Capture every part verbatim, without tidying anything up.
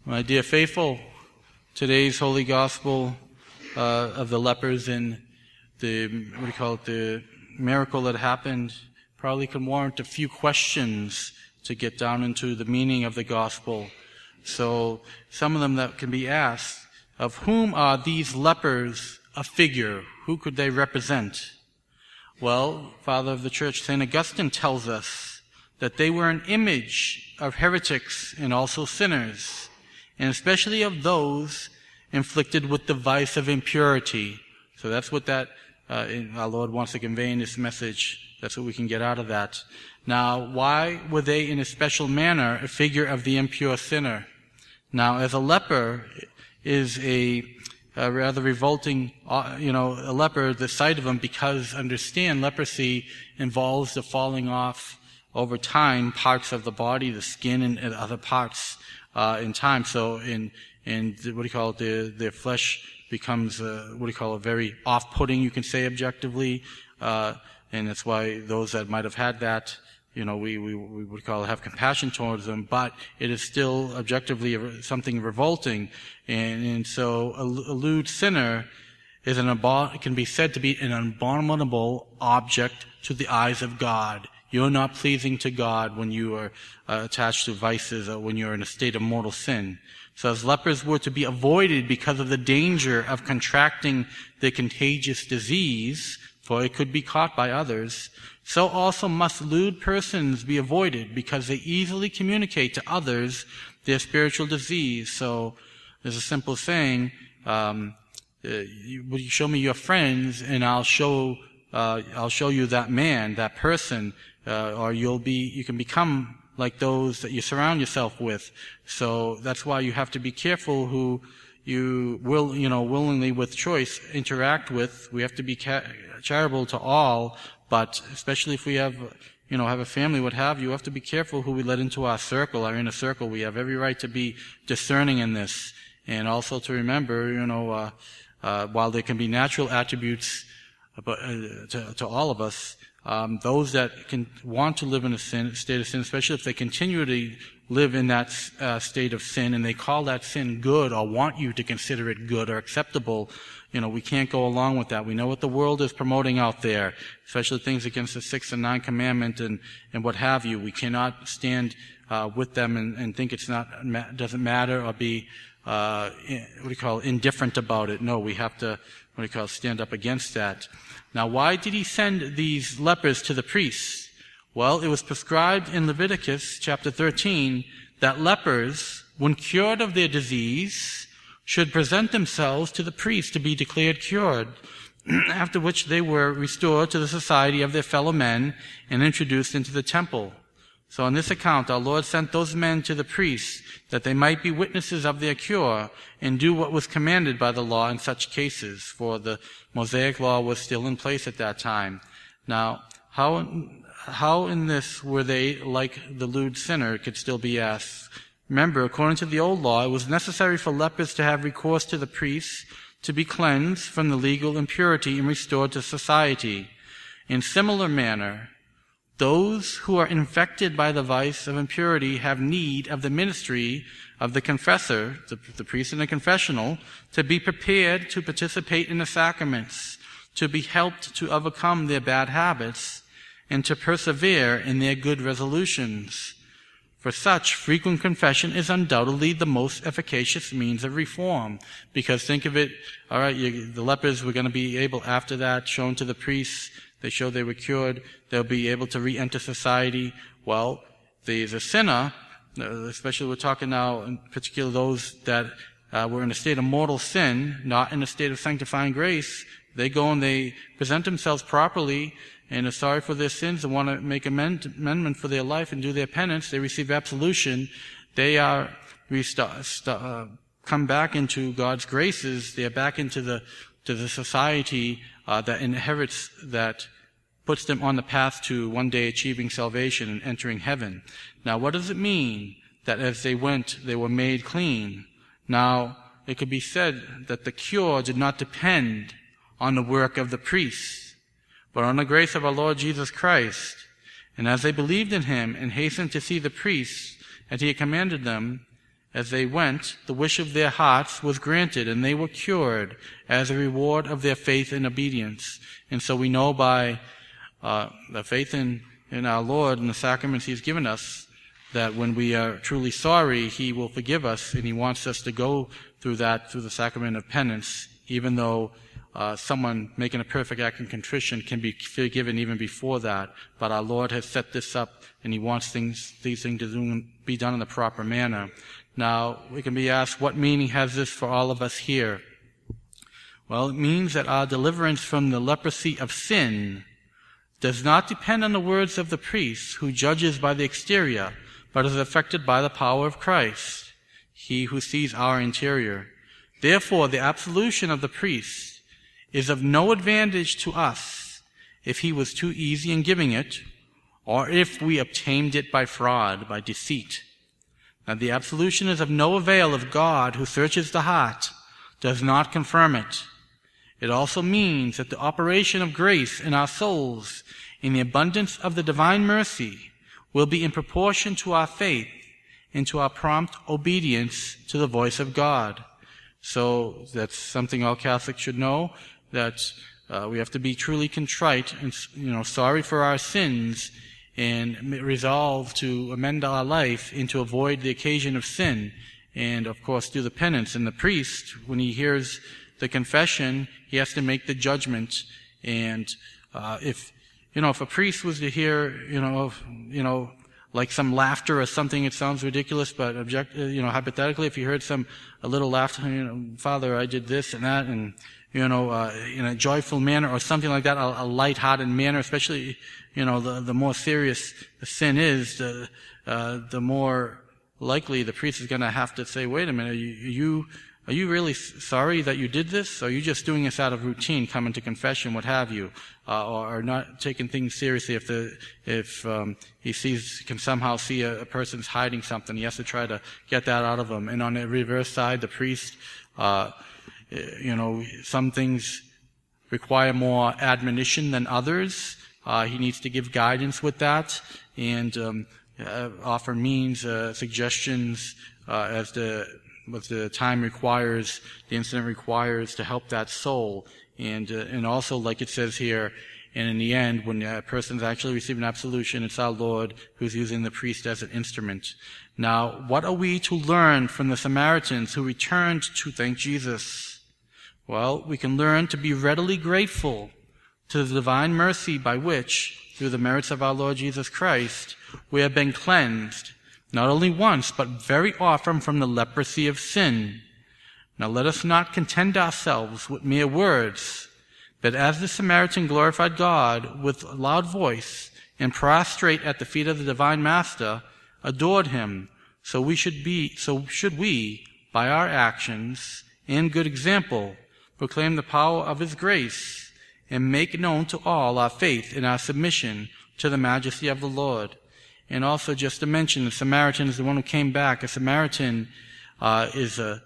My dear faithful, today's Holy Gospel uh, of the lepers and the, what do you call it, the miracle that happened probably can warrant a few questions to get down into the meaning of the Gospel. So some of them that can be asked, of whom are these lepers a figure? Who could they represent? Well, Father of the Church, Saint Augustine tells us that they were an image of heretics and also sinners, and especially of those inflicted with the vice of impurity. So that's what that uh, our Lord wants to convey in this message. That's what we can get out of that. Now, why were they in a special manner a figure of the impure sinner? Now, as a leper is a, a rather revolting, uh, you know, a leper, the sight of him, because understand, leprosy involves the falling off over time parts of the body, the skin and, and other parts uh, in time. So in, in the, what do you call it, their, their flesh becomes, uh, what do you call it, very off-putting, you can say objectively, uh, and that's why those that might have had that, you know, we, we, we would call it have compassion towards them, but it is still objectively something revolting. And, and so a, a lewd sinner is an, abo- can be said to be an abominable object to the eyes of God. You're not pleasing to God when you are uh, attached to vices or when you're in a state of mortal sin. So as lepers were to be avoided because of the danger of contracting the contagious disease, for it could be caught by others, so also must lewd persons be avoided because they easily communicate to others their spiritual disease. So there's a simple saying, um, uh, you, will you show me your friends and I'll show, uh, I'll show you that man, that person, uh, or you'll be, you can become like those that you surround yourself with. So that's why you have to be careful who you will, you know, willingly with choice interact with. We have to be ca- charitable to all, but especially if we have, you know, have a family, what have you, we have to be careful who we let into our circle, our inner circle. We have every right to be discerning in this. And also to remember, you know, uh, uh, while there can be natural attributes but, uh, to, to all of us, um, those that can want to live in a sin, state of sin, especially if they continually live in that uh, state of sin and they call that sin good or want you to consider it good or acceptable, you know, we can't go along with that. We know what the world is promoting out there, especially things against the sixth and ninth commandment and, and what have you. We cannot stand uh, with them and, and think it's not, doesn't matter or be, uh, what do you call it, indifferent about it. No, we have to, what do you call it, stand up against that. Now, why did he send these lepers to the priests? Well, it was prescribed in Leviticus chapter thirteen that lepers, when cured of their disease, should present themselves to the priest to be declared cured, after which they were restored to the society of their fellow men and introduced into the temple. So on this account, our Lord sent those men to the priests that they might be witnesses of their cure and do what was commanded by the law in such cases, for the Mosaic law was still in place at that time. Now, how, how in this were they like the lewd sinner, it could still be asked. Remember, according to the old law, it was necessary for lepers to have recourse to the priests to be cleansed from the legal impurity and restored to society. In similar manner, those who are infected by the vice of impurity have need of the ministry of the confessor, the, the priest in the confessional, to be prepared to participate in the sacraments, to be helped to overcome their bad habits, and to persevere in their good resolutions. For such, frequent confession is undoubtedly the most efficacious means of reform. Because think of it, all right, you, the lepers were going to be able, after that, shown to the priests, they show they were cured, they'll be able to re-enter society. Well, the, the sinner, especially we're talking now in particular those that uh, were in a state of mortal sin, not in a state of sanctifying grace, they go and they present themselves properly and are sorry for their sins and want to make amend, amendment for their life and do their penance. They receive absolution. They are resta- st- uh, come back into God's graces. They are back into the to the society uh, that inherits, that puts them on the path to one day achieving salvation and entering heaven. Now, what does it mean that as they went, they were made clean? Now, it could be said that the cure did not depend on the work of the priests, but on the grace of our Lord Jesus Christ. And as they believed in him and hastened to see the priests, as he had commanded them, as they went, the wish of their hearts was granted, and they were cured as a reward of their faith and obedience. And so we know by uh, the faith in, in our Lord and the sacraments He's given us that when we are truly sorry, He will forgive us, and He wants us to go through that, through the sacrament of penance, even though uh, someone making a perfect act of contrition can be forgiven even before that. But our Lord has set this up, and He wants things, these things to do, be done in the proper manner. Now, we can be asked, what meaning has this for all of us here? Well, it means that our deliverance from the leprosy of sin does not depend on the words of the priest, who judges by the exterior, but is affected by the power of Christ, He who sees our interior. Therefore, the absolution of the priest is of no advantage to us if he was too easy in giving it, or if we obtained it by fraud, by deceit. Now, the absolution is of no avail if God, who searches the heart, does not confirm it. It also means that the operation of grace in our souls, in the abundance of the divine mercy, will be in proportion to our faith and to our prompt obedience to the voice of God. So that's something all Catholics should know, that uh, we have to be truly contrite and, you know, sorry for our sins, and resolve to amend our life and to avoid the occasion of sin, and of course do the penance. And the priest, when he hears the confession, he has to make the judgment. And uh, if you know, if a priest was to hear, you know, you know, like some laughter or something, it sounds ridiculous, but object, you know, hypothetically, if he heard some a little laughter, you know, Father, I did this and that, and you know, uh, in a joyful manner or something like that, a, a light-hearted manner, especially, you know, the, the more serious the sin is, the, uh, the more likely the priest is going to have to say, wait a minute, are you, are you, are you really sorry that you did this? Or are you just doing this out of routine, coming to confession, what have you, uh, or, or not taking things seriously? If the, if, um, he sees, can somehow see a, a person's hiding something, he has to try to get that out of him. And on the reverse side, the priest, uh, you know, some things require more admonition than others. Uh, he needs to give guidance with that, and um, uh, offer means, uh, suggestions uh, as the what the time requires, the incident requires, to help that soul. And uh, and also, like it says here, and in the end, when a person's actually receiving absolution, it's our Lord who's using the priest as an instrument. Now, what are we to learn from the Samaritans who returned to thank Jesus? Well, we can learn to be readily grateful to the divine mercy by which, through the merits of our Lord Jesus Christ, we have been cleansed, not only once, but very often from the leprosy of sin. Now let us not content ourselves with mere words, but as the Samaritan glorified God with a loud voice and prostrate at the feet of the divine Master, adored Him, so we should be, so should we, by our actions and good example, proclaim the power of His grace, and make known to all our faith and our submission to the majesty of the Lord. And also, just to mention, the Samaritan is the one who came back. A Samaritan uh, is a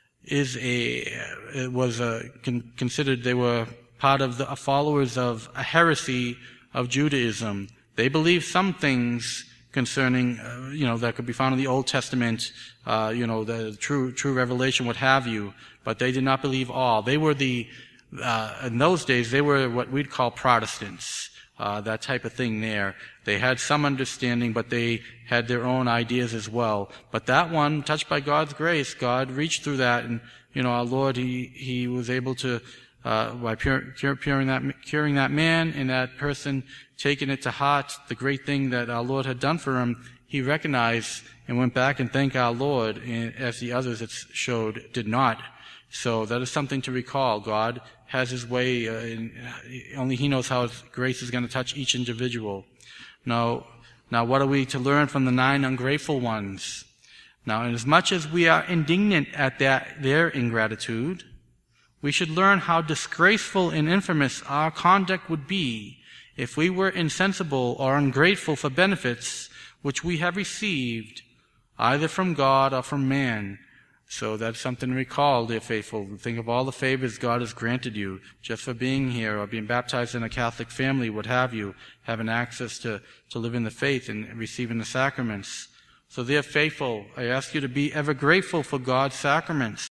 is a it was a con- considered they were part of the followers of a heresy of Judaism. They believed some things concerning, uh, you know, that could be found in the Old Testament, uh, you know, the true true revelation, what have you. But they did not believe all. They were the, uh, in those days, they were what we'd call Protestants, uh, that type of thing there. They had some understanding, but they had their own ideas as well. But that one, touched by God's grace, God reached through that, and, you know, our Lord, He, He was able to, uh, by pure, cure, curing that, curing that man and that person, taking it to heart, the great thing that our Lord had done for him, he recognized and went back and thanked our Lord, and as the others it showed did not. So that is something to recall. God has His way, uh, and only He knows how His grace is going to touch each individual. Now, now what are we to learn from the nine ungrateful ones? Now, inasmuch as we are indignant at that, their ingratitude, we should learn how disgraceful and infamous our conduct would be if we were insensible or ungrateful for benefits which we have received, either from God or from man. So that's something to recall, dear faithful. Think of all the favors God has granted you just for being here or being baptized in a Catholic family, what have you, having access to, to live in the faith and receiving the sacraments. So they are faithful. I ask you to be ever grateful for God's sacraments.